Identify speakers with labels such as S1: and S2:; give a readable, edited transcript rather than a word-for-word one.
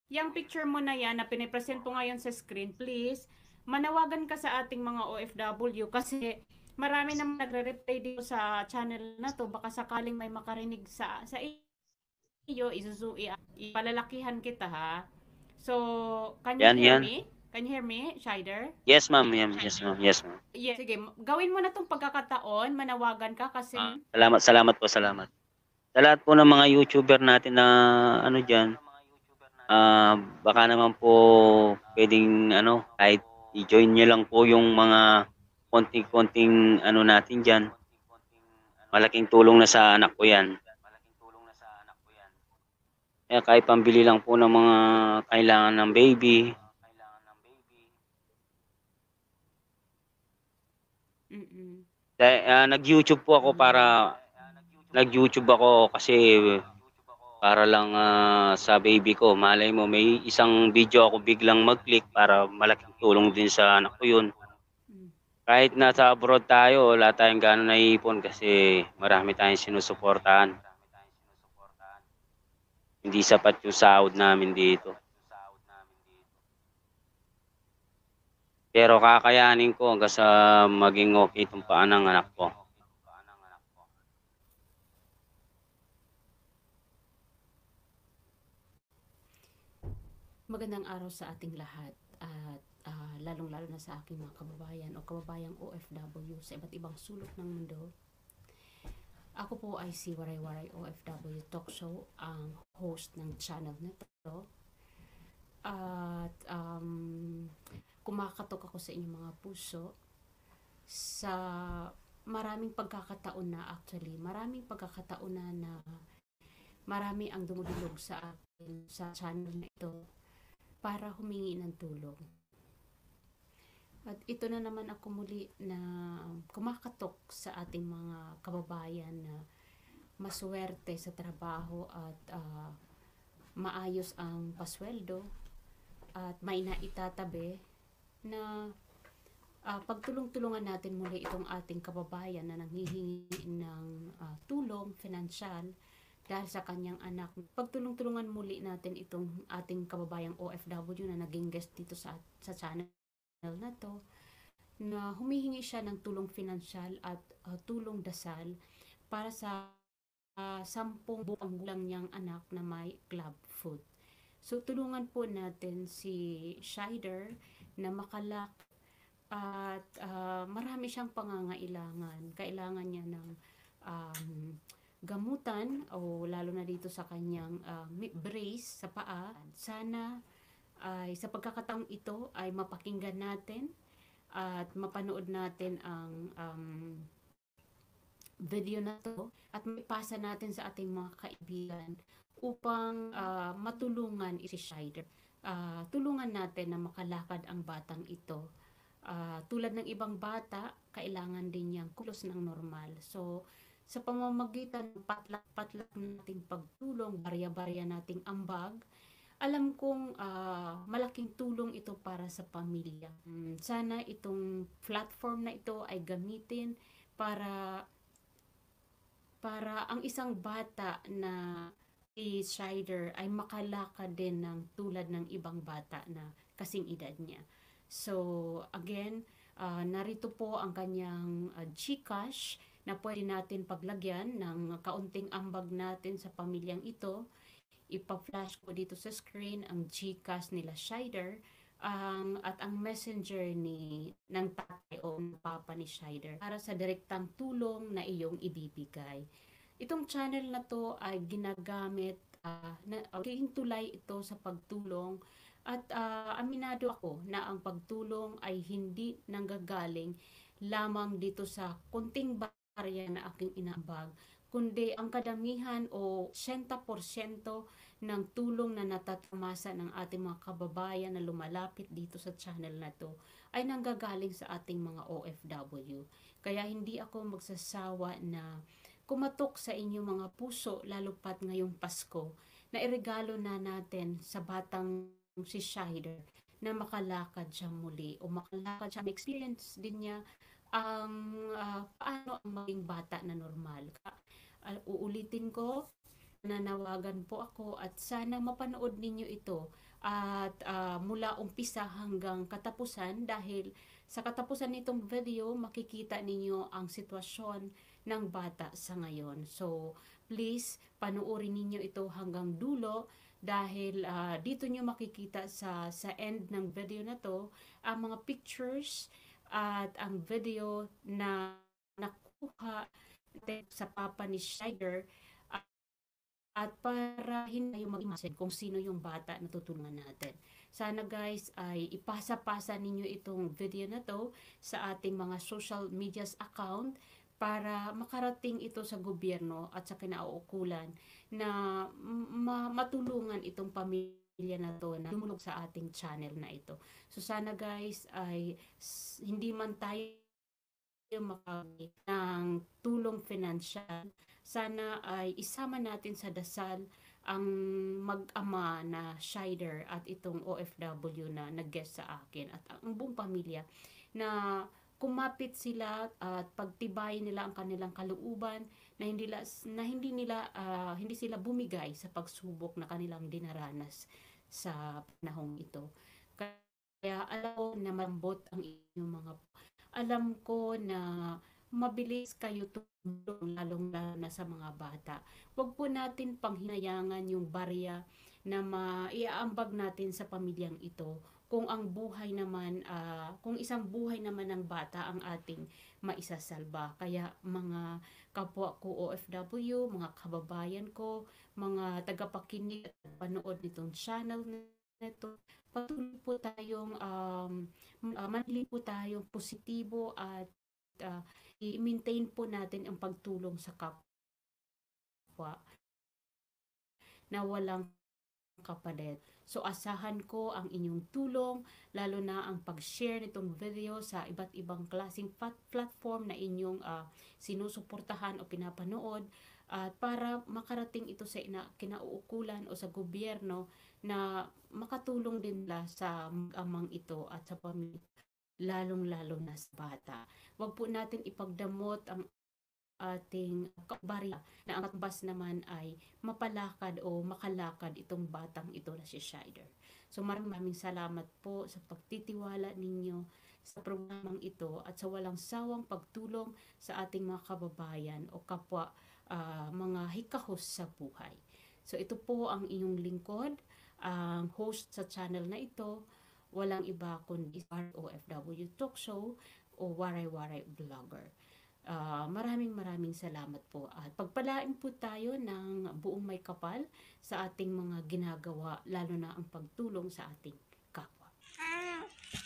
S1: Yung picture mo na yan na pinipresent po ngayon sa screen, please, manawagan ka sa ating mga OFW kasi marami naman nagre-reply dito sa channel na to. Baka sakaling may makarinig sa iyo, ipalalakihan kita ha. So, can you
S2: Yan,
S1: hear
S2: yan.
S1: me? Can you hear me, Shider?
S2: Yes, ma'am. Yes, ma'am. Yes, ma'am.
S1: Yes, sige, gawin mo na tong pagkakataon, manawagan ka kasi
S2: Salamat, salamat po, salamat. Sa lahat po ng mga YouTuber natin na ano diyan, baka naman po pwedeng ano, kahit i-join niyo lang po yung mga konting-konting ano natin diyan. Malaking tulong na sa anak ko 'yan. Kaya kahit pambili lang po ng mga kailangan ng baby.
S1: mm.
S2: Nag-YouTube po ako
S1: Tama.
S2: nag-YouTube ako kasi para lang sa baby ko. Malay mo may isang video ako biglang mag-click para malaking tulong din sa anak ko 'yun.
S1: Mm.
S2: Kahit nasa abroad tayo, wala tayong gaano naiipon kasi marami tayong sinusuportahan. Hindi sapat yung sahod namin dito. Pero kakayanin ko hanggang sa maging okay itong paa ng anak ko.
S1: Magandang araw sa ating lahat at lalong-lalo na sa aking mga kababayan o kababayang OFW sa iba't ibang sulok ng mundo. Ako po ay si Waray Waray OFW Talk Show, ang host ng channel na to. At kumakatok ako sa inyong mga puso sa maraming pagkakataon na marami ang dumudulog sa akin sa channel na ito para humingi ng tulong. At ito na naman ako muli na kumakatok sa ating mga kababayan na maswerte sa trabaho at maayos ang pasweldo at may naitatabi na pagtulong-tulungan natin muli itong ating kababayan na nanghihingi ng tulong financial dahil sa kanyang anak. Pagtulong-tulungan muli natin itong ating kababayang OFW na naging guest dito sa channel na to, na humihingi siya ng tulong financial at tulong dasal para sa 10 buong gulang niyang anak na may club foot. So tulungan po natin si Shider na makalak at marami siyang pangangailangan. Kailangan niya ng gamutan o lalo na dito sa kanyang brace sa paa. Sana ay sa pagkakataong ito ay mapakinggan natin at mapanood natin ang video na to at maipasa natin sa ating mga kaibigan upang matulungan si Shider. Tulungan natin na makalakad ang batang ito. Tulad ng ibang bata, kailangan din niyang kulos ng normal. So, sa pamamagitan ng patlak-patlak nating pagtulong, barya-barya nating ambag, alam kong malaking tulong ito para sa pamilya. Sana itong platform na ito ay gamitin para ang isang bata na si Shider ay makalakad din ng tulad ng ibang bata na kasing edad niya. So, again, narito po ang kanyang GCash na pwede natin paglagyan ng kaunting ambag natin sa pamilyang ito. Ipa-flash ko dito sa screen ang GCash nila Shider at ang messenger ng tatay o ng papa ni Shider para sa direktang tulong na iyong ibibigay. Itong channel na to ay ginagamit naging tulay ito sa pagtulong at aminado ako na ang pagtulong ay hindi nanggagaling lamang dito sa kunting barya na aking inambag, kundi ang kadamihan o 80% ng tulong na natatamasa ng ating mga kababayan na lumalapit dito sa channel na to ay nanggagaling sa ating mga OFW. Kaya hindi ako magsasawa na kumatok sa inyong mga puso lalo pat ngayong Pasko na iregalo na natin sa batang si Shider na makalakad siya muli o makalakad siya, experience din niya ang paano ang maging bata na normal. Uulitin ko, nanawagan po ako at sana mapanood ninyo ito at mula umpisa hanggang katapusan, dahil sa katapusan nitong video makikita ninyo ang sitwasyon ng bata sa ngayon. So please panoorin ninyo ito hanggang dulo, dahil dito nyo makikita sa end ng video na to ang mga pictures at ang video na nakuha sa papa ni Schneider, at para hindi kayo mag-imagine kung sino yung bata na tutulungan natin. Sana guys ay ipasa-pasa ninyo itong video na to sa ating mga social medias account para makarating ito sa gobyerno at sa kinauukulan na matulungan itong pamilya na to na dumulog sa ating channel na ito. So sana guys ay hindi man tayo makakita ng tulong financial, sana ay isama natin sa dasal ang mag-ama na Schneider at itong OFW na nag-guest sa akin at ang buong pamilya, na kumapit sila at pagtibayin nila ang kanilang kalooban, na hindi sila bumigay sa pagsubok na kanilang dinaranas sa panahong ito. Kaya alam ko na malambot ang inyong mga, alam ko na mabilis kayo tulong, lalong-lalo na sa mga bata. Huwag po natin panghinayangan yung barya na maiaambag natin sa pamilyang ito kung ang buhay naman, kung isang buhay naman ng bata ang ating maisasalba. Kaya mga kapwa ko OFW, mga kababayan ko, mga tagapakinig at panood nitong channel nito, patuloy po tayong manili po tayong positibo at i-maintain po natin ang pagtulong sa kapwa na walang kapalit. So asahan ko ang inyong tulong, lalo na ang pag-share nitong video sa iba't ibang klaseng platform na inyong sinusuportahan o pinapanood, at para makarating ito sa kinauukulan o sa gobyerno na makatulong din nila sa mag-amang ito at sa pamilya, lalong-lalo na sa bata. Huwag po natin ipagdamot ang ating barya na ang katbas naman ay mapalakad o makalakad itong batang ito na si Schneider. So maraming salamat po sa pagtitiwala ninyo sa programang ito at sa walang sawang pagtulong sa ating mga kababayan o kapwa mga hikahos sa buhay. So ito po ang inyong lingkod, ang host sa channel na ito, walang iba kundi OFW Talk Show o Waray Waray Vlogger. Maraming salamat po at pagpalain po tayo ng buong may kapal sa ating mga ginagawa, lalo na ang pagtulong sa ating kapwa.